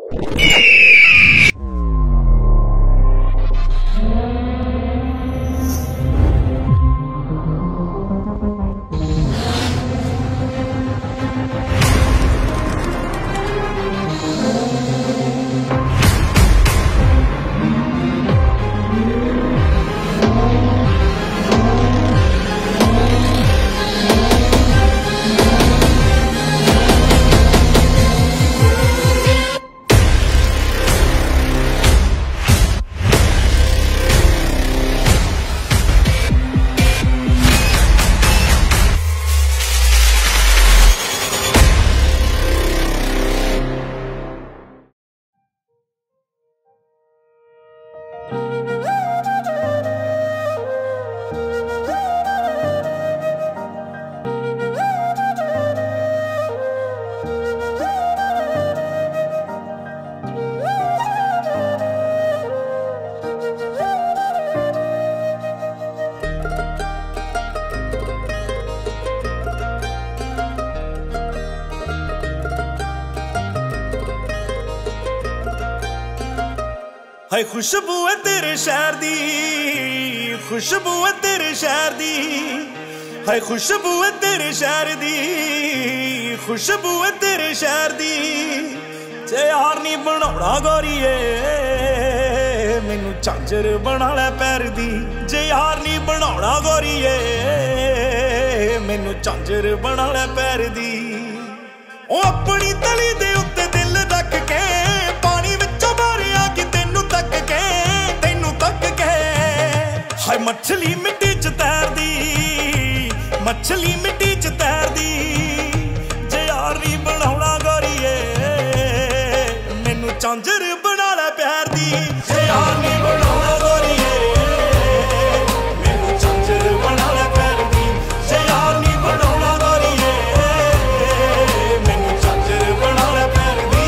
हाय खुशबू है तेरे शहर दी, खुशबू है तेरे शहर दी, हाय खुशबू है तेरे शहर दी, खुशबू है तेरे शहर दी। जे यार नी बनाउणा गोरीए मैनू झांझर बना लै पैर दी, जे यार नी बनाउणा गोरीए मैनू झांझर बना लै पैर दी। ओ अपनी तली दे उत्ते दिल रख के पानी विचों मारिया कि तेनू तक के, तेनू तक के। हाय मछली मिट्टी च तैरदी, मछली मिट्टी च तैरदी। जे यार नी बनाउणा गोरीए मैनू झांझर बना लै प्यार दी, जे यार नी बनाउणा गोरीए मैनू झांझर बना लै प्यार दी, जे यार नी बनाउणा गोरीए मैनू झांझर बना लै प्यार दी।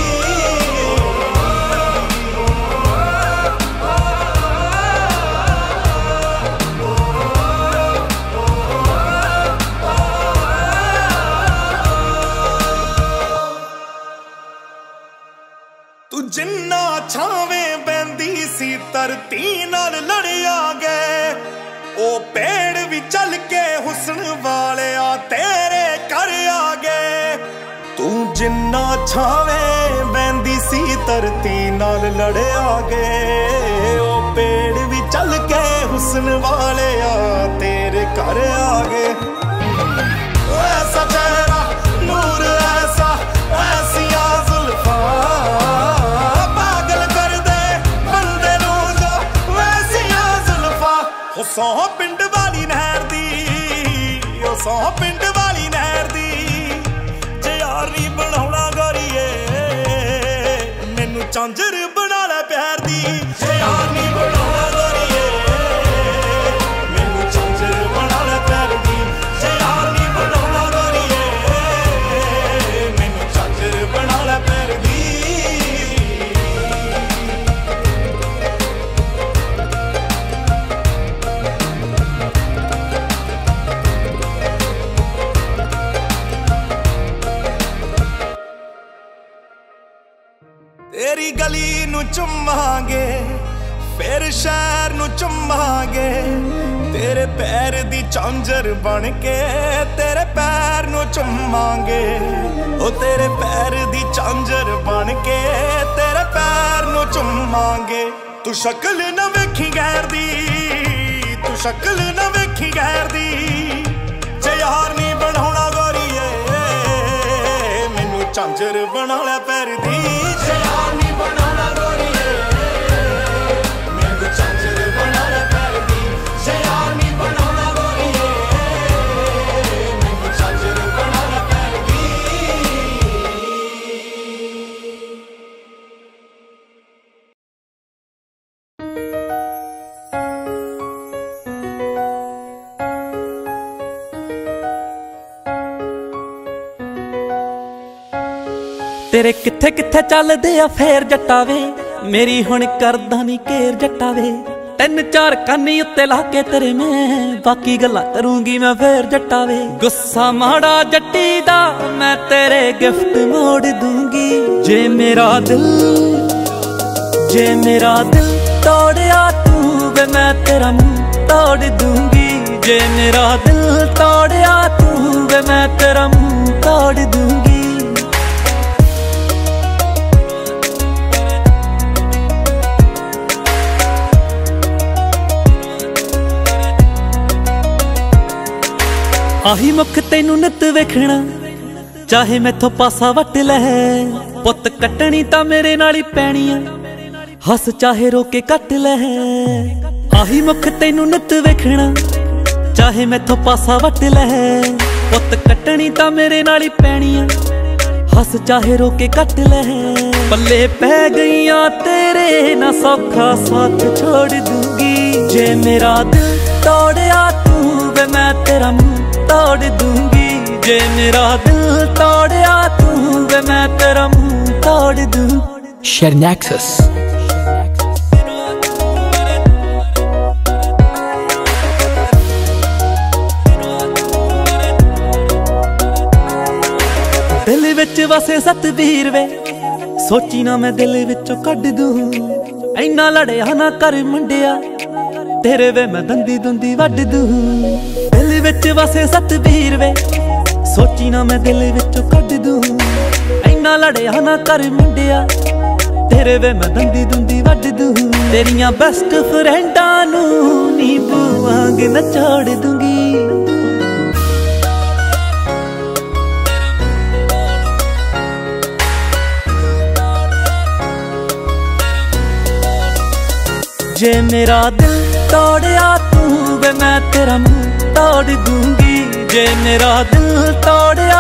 तू जिन्ना छावें बहंदी सी धरती नाल लड़िया गए, ओ पेड़ भी चल के हुस्न वाले आ तेरे घर आ गए। तू जिन्ना छावें बहंदी सी धरती नाल लड़िया गए, ओ पेड़ भी चल के हुस्न वाले आ तेरे घर आ गए। ऐसा चेहरा नूर ऐसा ऐसिया जुल्फा सौ पिंड वाली नहर दी, ओ सौ पिंड वाली नहर दी। जे यार नी बनाउणा गोरीए मैनू झांझर बना लै प्यार दी, जे यार नी बनाउणा गोरीए मैनू झांझर बना लै प्यार दी, जे यार नी बनाउणा गोरीए मैनू झांझर बना लै प्यार दी। तेरी गली नू चुमांगे फिर शहर नू चुमांगे, तेरे पैर दी झांझर बन के तेरे पैर नू चुमांगे, ओ तेरे पैर दी झांझर बन के तेरे पैर नू चुमांगे। तू शक्ल न वेखी गैर दी, तू शक्ल न वेखी गैर दी। जे यार नी बनाउणा गोरीए मैनू झांझर बना लै पैर दी, जे यार नी बनाउणा गोरीए मैनू झांझर बना लै पैर दी, जे यार नी बनाउणा गोरीए मैनू झांझर बना लै पैर दी। तेरे किथे किथे चलदे आ फेर जट्टा वे, मेरी हुण करदा नी घेर जट्टा वे। तीन चार कानी उत्ते लाके तेरे में बाकी गल्लां करूंगी मैं फिर जट्टा वे। गुस्सा माड़ा जट्टी दा मैं तेरे गिफ्ट मोड़ दूंगी। जे मेरा दिल तोड़या तू वे मैं तेरा मुंह तोड़ दूंगी। जे मेरा दिल तोड़या तू वे मैं तेरा मुंह तोड़ दूंगी। आही मुख तेनू नित वेखना चाहे मैथों पासा वट लै। पुत कटनी तां मेरे नाल ही पैनी आ हस चाहे रोके कट लै। आही मुख तेनू नित वेखना चाहे मैथों पासा वट लै। पुत कटनी तां मेरे नाल ही पैनी आ हस चाहे रोके कट लै। पल्ले पै गईयां तेरे ना सौखा साथ छोड़ दूंगी। जे मेरा दिल तोड़या तू वे मैं तेरा मुंह तोड़ दूंगी। जे मेरा दिल तोड़या तू वे मैं तेरा मुंह तोड़ दूंगी। Shernaxus दिल विच वसे सतबीर वे सोची ना मैं दिल विचों कढ दूं। इन्ना लड़िया ना कर मुंडिया तेरे वे मैं दंदी दुंदी वड दूं। दिल विच वसे सतबीर वे सोची ना मैं दिल विचों कढ दूं। इन्ना लड़िया ना कर मुंडिया तेरे वे मैं दंदी दुंदी वड दूं। तेरियां बेस्ट फ्रेंडां नू नींबू वांग नचोड़ दूंगी। जे मेरा दिल तोड़या तू वे मैं तेरा मुंह तोड़ दूंगी। जे मेरा दिल तोड़या